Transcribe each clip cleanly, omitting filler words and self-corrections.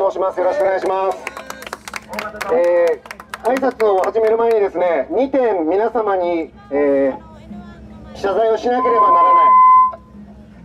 申します。よろしくお願いします。挨拶を始める前にですね、2点皆様に、謝罪をしなければならない。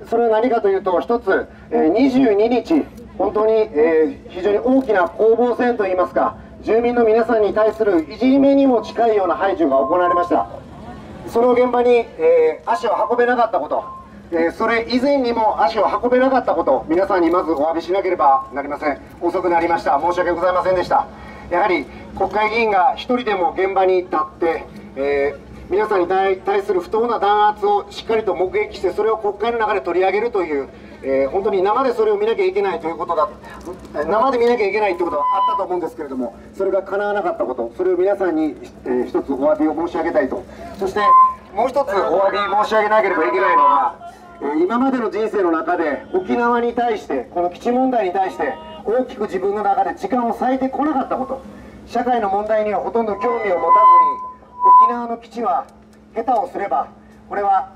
それは何かというと、1つ、22日、本当に、非常に大きな攻防戦といいますか、住民の皆さんに対するいじめにも近いような排除が行われました。その現場に、足を運べなかったこと、それ以前にも足を運べなかったこと、皆さんにまずお詫びしなければなりません。遅くなりました。申し訳ございませんでした。やはり国会議員が一人でも現場に立って、皆さんに対する不当な弾圧をしっかりと目撃して、それを国会の中で取り上げるという、本当に生でそれを見なきゃいけないということだ、生で見なきゃいけないということがあったと思うんですけれども、それが叶わなかったこと、それを皆さんに、一つお詫びを申し上げたいと。そしてもう一つお詫び申し上げなければいけないのは、今までの人生の中で沖縄に対して、この基地問題に対して大きく自分の中で時間を割いてこなかったこと、社会の問題にはほとんど興味を持たずに、沖縄の基地は下手をすれば、これは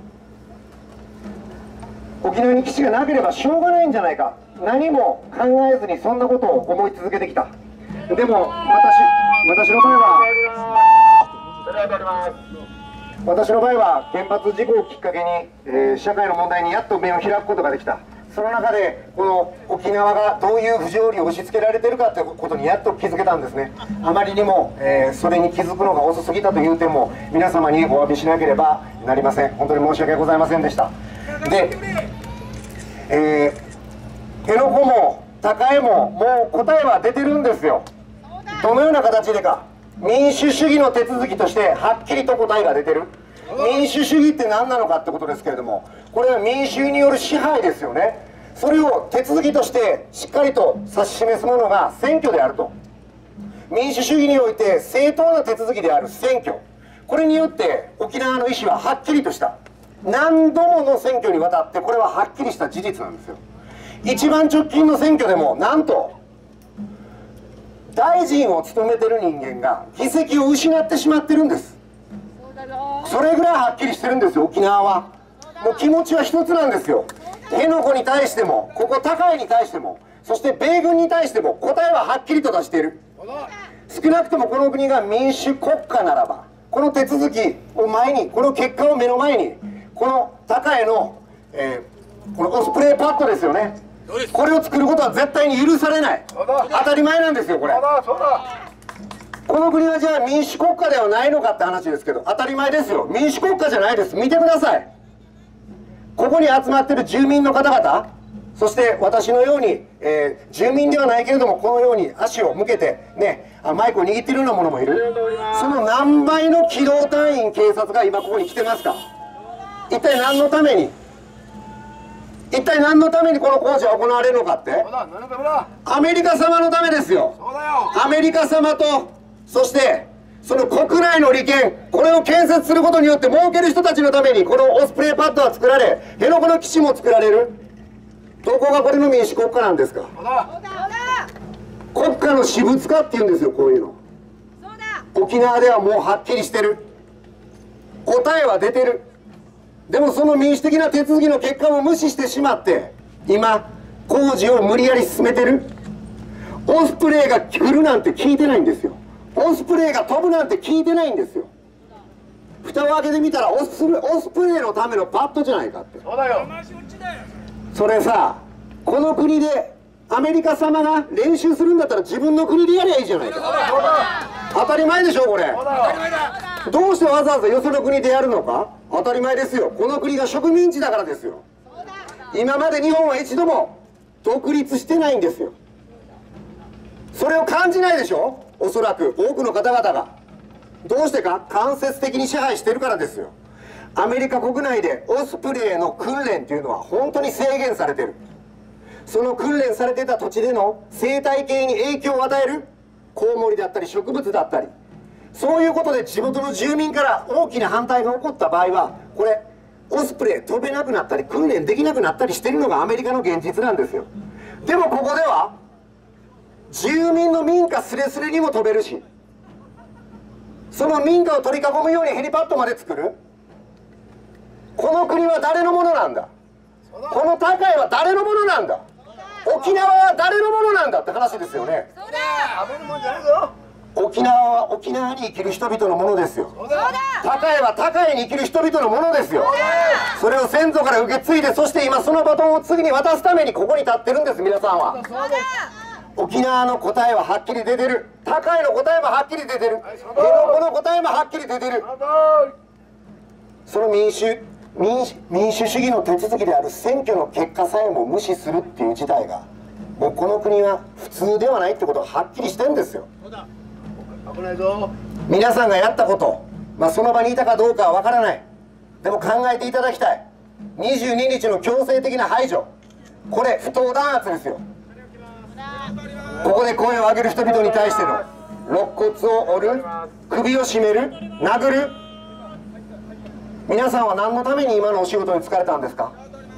沖縄に基地がなければしょうがないんじゃないか、何も考えずにそんなことを思い続けてきた。でも私の場合は原発事故をきっかけに、社会の問題にやっと目を開くことができた。その中でこの沖縄がどういう不条理を押し付けられているかということにやっと気づけたんですね。あまりにも、それに気づくのが遅すぎたという点も皆様にお詫びしなければなりません。本当に申し訳ございませんでした。で、辺野古も高江ももう答えは出てるんですよ。どのような形でか、民主主義の手続きとしてはっきりと答えが出てる。民主主義って何なのかってことですけれども、これは民衆による支配ですよね。それを手続きとしてしっかりと指し示すものが選挙であると。民主主義において正当な手続きである選挙、これによって沖縄の意思ははっきりとした、何度もの選挙にわたってこれははっきりした事実なんですよ。一番直近の選挙でもなんと大臣を務めてる人間が議席を失ってしまってるんです。それぐらいはっきりしてるんですよ。沖縄はもう気持ちは一つなんですよ。辺野古に対しても、ここ高江に対しても、そして米軍に対しても答えははっきりと出している。少なくともこの国が民主国家ならば、この手続きを前に、この結果を目の前に、この高江の、このオスプレイパッドですよね、これを作ることは絶対に許されない。当たり前なんですよ。これこの国はじゃあ民主国家ではないのかって話ですけど、当たり前ですよ。民主国家じゃないです。見てください。ここに集まってる住民の方々、そして私のように、住民ではないけれどもこのように足を向けてね、マイクを握っているようなものもいる。その何倍の機動隊員警察が今ここに来てますか。一体何のためにこの工事は行われるのかって、アメリカ様のためですよ。アメリカ様と、そしてその国内の利権、これを建設することによって儲ける人たちのためにこのオスプレイパッドは作られ、辺野古の基地も作られる。どこがこれの民主国家なんですか。国家の私物化っていうんですよ、こういうの。沖縄ではもうはっきりしてる、答えは出てる。でもその民主的な手続きの結果も無視してしまって、今工事を無理やり進めてる。オスプレイが来るなんて聞いてないんですよ。オスプレイが飛ぶなんて聞いてないんですよ。蓋を開けてみたらオスプレイのためのパッドじゃないかって。そうだよ。それさ、この国でアメリカ様が練習するんだったら自分の国でやりゃいいじゃないか。当たり前でしょこれ。どうしてわざわざよその国でやるのか。当たり前ですよ。この国が植民地だからですよ。今まで日本は一度も独立してないんですよ。それを感じないでしょ。おそらく多くの方々が。どうしてか、間接的に支配してるからですよ。アメリカ国内でオスプレイの訓練というのは本当に制限されてる。その訓練されてた土地での生態系に影響を与えるコウモリだったり植物だったり、そういうことで地元の住民から大きな反対が起こった場合は、これオスプレイ飛べなくなったり訓練できなくなったりしてるのがアメリカの現実なんですよ。でもここでは住民の民家すれすれにも飛べるし、その民家を取り囲むようにヘリパッドまで作る。この国は誰のものなんだ。この高江は誰のものなんだ。 沖縄は誰のものなんだって話ですよね。沖縄は沖縄に生きる人々のものですよ。高江は高江に生きる人々のものですよ。それを先祖から受け継いで、そして今そのバトンを次に渡すためにここに立ってるんです。皆さんは沖縄の答えははっきり出てる、高江の答えもはっきり出てる、辺野古の答えもはっきり出てる。その民主主義の手続きである選挙の結果さえも無視するっていう事態が、もうこの国は普通ではないってことははっきりしてるんですよ。危ないぞ。皆さんがやったこと、その場にいたかどうかは分からない。でも考えていただきたい。22日の強制的な排除、これ不当弾圧ですよ。ここで声を上げる人々に対しての肋骨を折る、首を絞める、殴る。皆さんは何のために今のお仕事に就かれたんですか？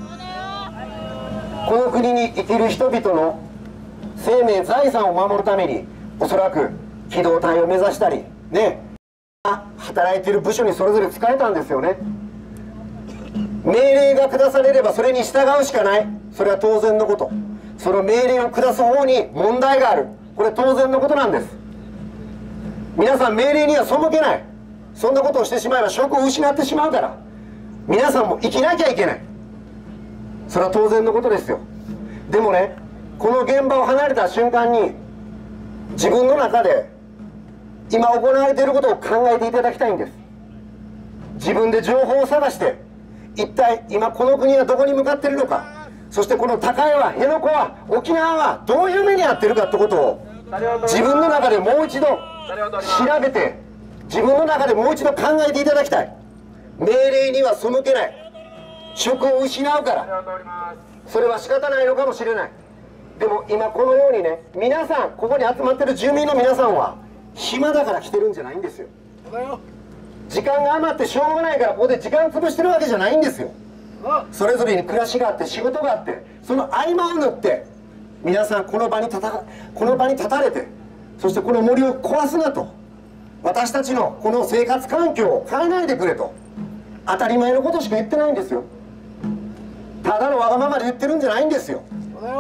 この国に生きる人々の生命財産を守るために、おそらく機動隊を目指したりね、働いている部署にそれぞれ使えたんですよね。命令が下されればそれに従うしかない、それは当然のこと。その命令を下す方に問題がある、これ当然のことなんです。皆さん命令には背けない。そんなことをしてしまえば職を失ってしまうから、皆さんも生きなきゃいけない、それは当然のことですよ。でもね、この現場を離れた瞬間に自分の中で今行われていることを考えていただきたいんです。自分で情報を探して、一体今この国はどこに向かっているのか、そしてこの高江は、辺野古は、沖縄はどういう目に遭っているかってことを自分の中でもう一度調べて、自分の中でもう一度考えていただきたい。命令には背けない、職を失うから、それは仕方ないのかもしれない。でも今このようにね、皆さんここに集まってる住民の皆さんは暇だから来てるんじゃないんですよ。時間が余ってしょうがないからここで時間潰してるわけじゃないんですよ。それぞれに暮らしがあって仕事があって、その合間を縫って皆さんこの場に立たれて、そしてこの森を壊すなと、私たちのこの生活環境を変えないでくれと、当たり前のことしか言ってないんですよ。ただのわがままで言ってるんじゃないんですよ。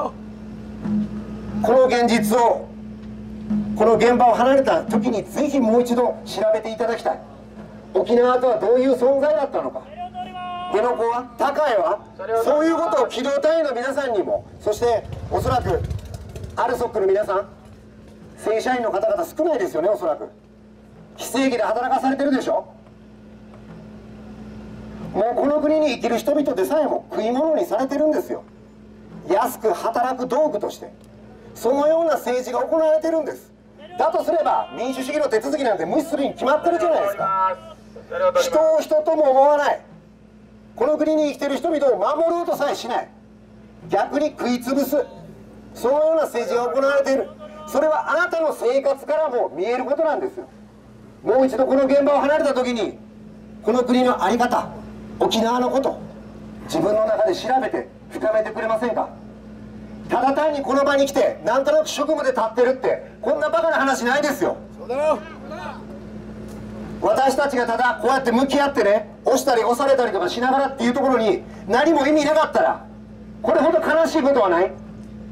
この現実を、この現場を離れた時にぜひもう一度調べていただきたい。沖縄とはどういう存在だったのか、辺野古は、高江は、そういうことを機動隊員の皆さんにも、そしておそらくALSOKの皆さん、正社員の方々少ないですよね。おそらく非正規で働かされてるでしょ。もうこの国に生きる人々でさえも食い物にされてるんですよ。安く働く道具として、そのような政治が行われてるんです。だとすれば民主主義の手続きなんて無視するに決まってるじゃないですか。人を人とも思わない、この国に生きてる人々を守ろうとさえしない、逆に食い潰す、そのような政治が行われている。それはあなたの生活からも見えることなんですよ。もう一度この現場を離れた時に、この国の在り方、沖縄のこと、自分の中で調べて深めてくれませんか。ただ単にこの場に来てなんとなく職務で立ってるって、こんなバカな話ないですよ。そうだよ。私たちがただこうやって向き合ってね、押したり押されたりとかしながらっていうところに何も意味なかったら、これほど悲しいことはない。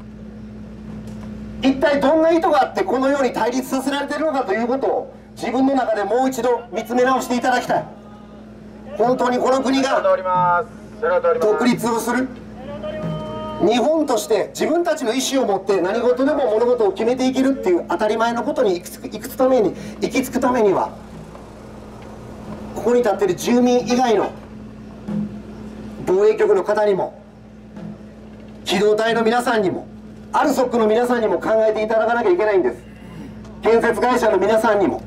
一体どんな意図があってこのように対立させられているのかということを自分の中でもう一度見つめ直していただきたい。本当にこの国が独立をする、日本として自分たちの意思を持って何事でも物事を決めていけるっていう当たり前のことに行き着くためには、ここに立っている住民以外の防衛局の方にも、機動隊の皆さんにも、ALSOKの皆さんにも考えていただかなきゃいけないんです。建設会社の皆さんにも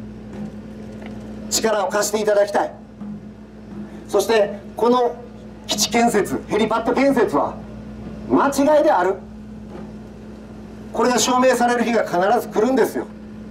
力を貸していただきたい。そしてこの基地建設、ヘリパッド建設は間違いである、これが証明される日が必ず来るんですよ。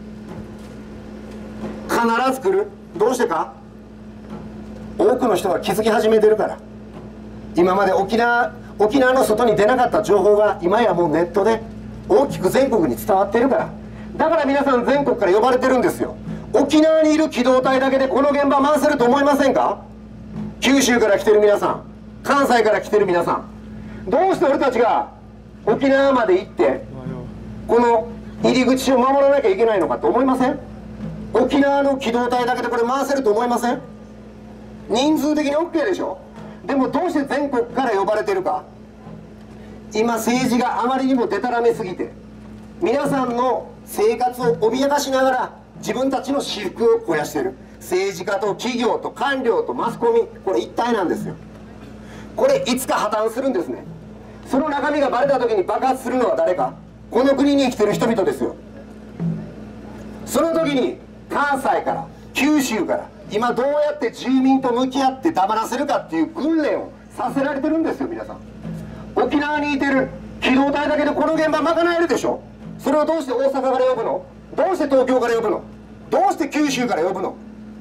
必ず来る。どうしてか、多くの人が気づき始めてるから。今まで沖縄の外に出なかった情報が今やもうネットで大きく全国に伝わってるから。だから皆さん全国から呼ばれてるんですよ。沖縄にいる機動隊だけでこの現場回せると思いませんか。九州から来てる皆さん、関西から来てる皆さん、どうして俺たちが沖縄まで行ってこの入り口を守らなきゃいけないのかと思いません？沖縄の機動隊だけでこれ回せると思いません？人数的に OK でしょ。でもどうして全国から呼ばれてるか。今政治があまりにもでたらめすぎて皆さんの生活を脅かしながら自分たちの私腹を肥やしている政治家と企業と官僚とマスコミ、これ一体なんですよ。これいつか破綻するんですね。その中身がバレた時に爆発するのは誰か、この国に生きてる人々ですよ。その時に関西から九州から今どうやって住民と向き合って黙らせるかっていう訓練をさせられてるんですよ。皆さん沖縄にいてる機動隊だけでこの現場賄えるでしょ。それをどうして大阪から呼ぶの？どうして東京から呼ぶの？どうして九州から呼ぶの？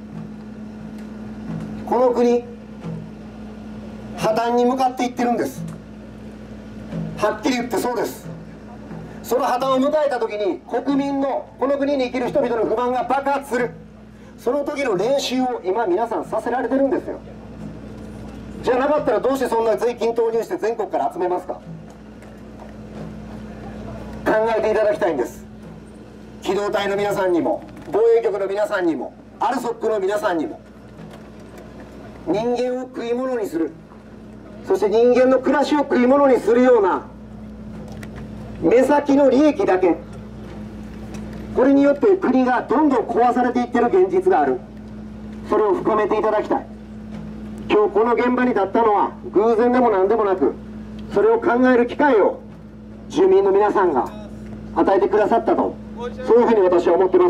この国破綻に向かっていってるんです。はっきり言ってそうです。その破綻を迎えた時に国民のこの国に生きる人々の不満が爆発する、その時の練習を今皆さんさせられてるんですよ。じゃなかったらどうしてそんな税金投入して全国から集めますか。考えていただきたいんです。機動隊の皆さんにも防衛局の皆さんにもALSOKの皆さんにも、人間を食い物にする、そして人間の暮らしを食い物にするような目先の利益だけ、これによって国がどんどん壊されていってる現実がある。それを深めていただきたい。今日この現場に立ったのは偶然でも何でもなく、それを考える機会を住民の皆さんが与えてくださったと、そういうふうに私は思ってます。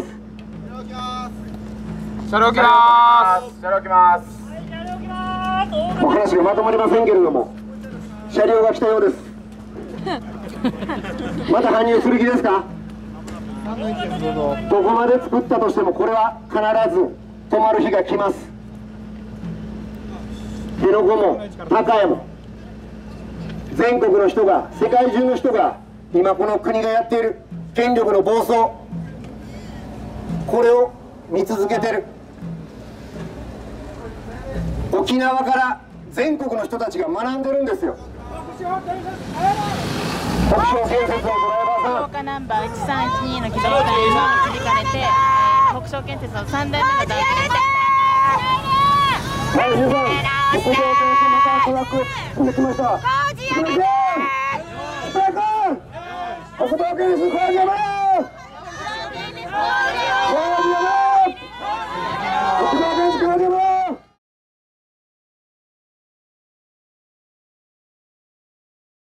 車両置きます。車両置きます。 お話がまとまりませんけれども、車両が来たようです。また搬入する気ですか？どこまで作ったとしてもこれは必ず止まる日が来ます。辺野古も高江も全国の人が、世界中の人が今この国がやっている権力の暴走、これを見続けてる。沖縄から全国の人たちが学んでるんですよ。北昇建設のドライバーさん、 高架ナンバー1312の機動隊に導かれて、北昇建設の3代目の大工です。 はい、皆さん、北昇建設のトラック進んできました。